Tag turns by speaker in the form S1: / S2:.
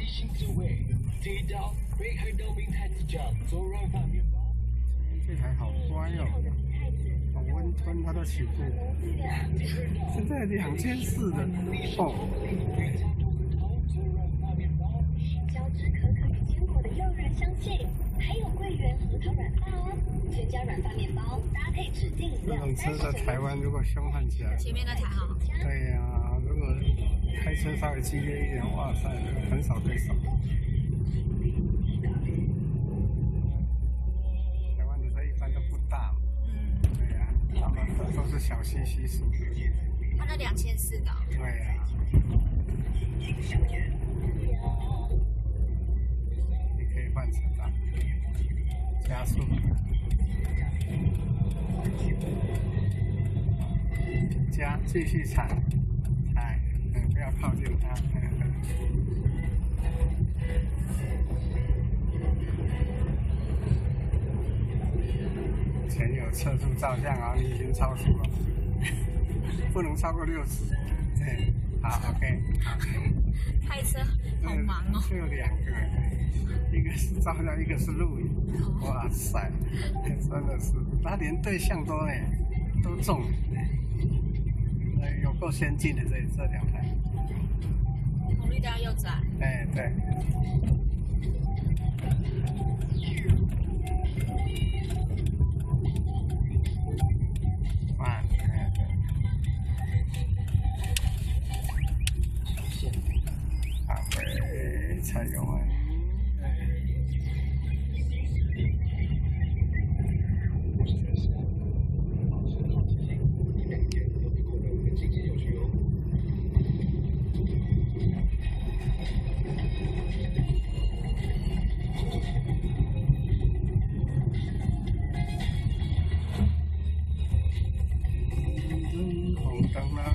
S1: 新滋味。地道北海道明太子酱做软发面包。
S2: 这台好乖哦，好温吞，它都起步。现在2400的哦。
S3: 胶质可可与坚果的诱人香气，还有桂圆核桃软发哦。全家软发面包搭配指定饮料。
S2: 这种车在台湾如果凶悍起来，
S4: 前面那台哈。
S2: 对呀、如果开车稍微激烈一点，哇塞，很少对手。台湾的车一般都不大，对呀、他们都是小细细数。
S4: 它那2400的。
S2: 对呀、你可以换车道，加速。继续踩，不要靠近它。前有测速照相啊，你已经超速了，不能超过60。对，好 ，OK。
S4: 开车好忙哦。
S2: 这有2个，一个是照相，一个是录影。哇塞，真的是，他连对象都中。有够先进的这2台。
S4: 红绿灯右转。
S2: 对。慢，对。踩油门。红灯了，